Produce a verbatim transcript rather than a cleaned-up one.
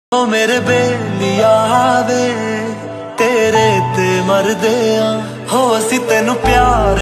ओ मेरे बेलिया वे तेरे ते मरदे आ हो असी तेनू प्यार